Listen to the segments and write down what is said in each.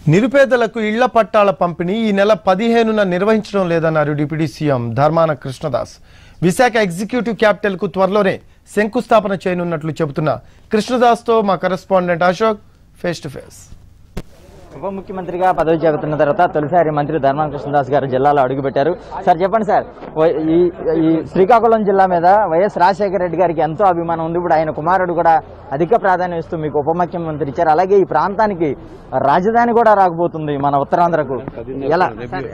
నిరుపేదలకు ఇళ్ల పట్టాల పంపిణీ ఈ నెల 15న నిర్వహించడం లేదన్నారు deputy CM Dharmana Krishnadas. Visakha executive capital కు త్వరలోనే శంకుస్థాపన చేయనున్నట్లు చెబుతున్న కృష్ణదాస్ తో మా correspondent Ashok face to face. ఉప ముఖ్యమంత్రిగా పదవి చేపట్టిన తర్వాత తొలిసారి మంత్రి ధర్మన కృష్ణదాస్ గారు జిల్లాలో అడుగుపెట్టారు. సార్ చెప్పండి సార్, ఈ శ్రీకాకుళం జిల్లా మీద వైఎస్ రాజశేఖర రెడ్డి గారికి ఎంతో అభిమానం ఉంది. ఇప్పుడు ఆయన కుమారుడు కూడా అధిక ప్రాధాన్యం ఇస్తూ మీకు ఉప ముఖ్యమంత్రి ఇచ్చారు. అలాగే ఈ ప్రాంతానికి రాజధాని కూడా రాకపోతుంది మన ఉత్తరాంధ్రకు. ఎలా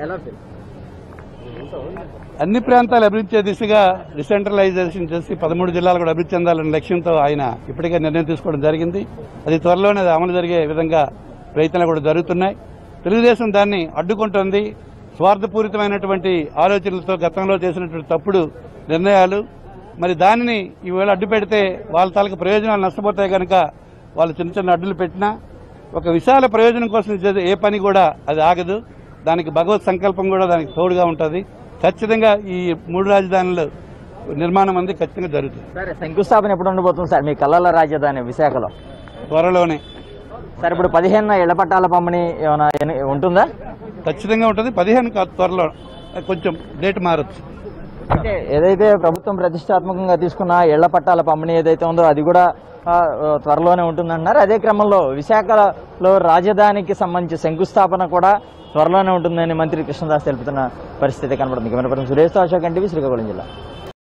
అన్ని ప్రాంతాలు అభివృద్ధి దిశగా డిసెంట్రలైజేషన్ చేసి 13 జిల్లాలు కూడా అభివృద్ధి చెందాలనే లక్ష్యంతో ఆయన ఇప్పటికే నిర్ణయం తీసుకోవడం జరిగింది. అది త్వరలోనే అమలు జరిగే విధంగా ప్రయత్నాలు కూడా జరుగుతున్నాయి. తెలుగుదేశం దాన్ని అడ్డుకుంటోంది. స్వార్థపూరితమైనటువంటి ఆలోచనలతో గతంలో చేసినటువంటి తప్పుడు నిర్ణయాలు, మరి దానిని ఈవేళ అడ్డు పెడితే వాళ్ళ తాలూకు ప్రయోజనాలు నష్టపోతాయి కనుక వాళ్ళు చిన్న చిన్న అడ్డులు పెట్టినా ఒక విశాల ప్రయోజనం కోసం చేసే ఏ పని కూడా అది ఆగదు. దానికి భగవత్ సంకల్పం కూడా దానికి తోడుగా ఉంటుంది. ఖచ్చితంగా ఈ 3 రాజధానుల నిర్మాణం అనేది ఖచ్చితంగా జరుగుతుంది. సరే, శంకుస్థాపన ఎప్పుడు ఉండబోతుంది సార్ మీ కళ్ళల రాజధాని విశాఖలో? త్వరలోనే. సార్, ఇప్పుడు 15న ఇళ్ల పట్టాల పంపిణీ ఏమైనా ఉంటుందా? ఖచ్చితంగా ఉంటుంది. 15 కాదు, త్వరలో కొంచెం డేట్ మారచ్చు. అంటే ఏదైతే ప్రభుత్వం ప్రతిష్టాత్మకంగా తీసుకున్న ఇళ్ల పట్టాల పంపిణీ ఏదైతే ఉందో అది కూడా త్వరలోనే ఉంటుందంటున్నారు. అదే క్రమంలో విశాఖలో రాజధానికి సంబంధించి శంకుస్థాపన కూడా త్వరలోనే ఉంటుందని మంత్రి కృష్ణదాస్ తెలుపుతున్న పరిస్థితి కనబడుతుంది. Camera person Suresh, Ashok, NTV Srikakulam జిల్లా.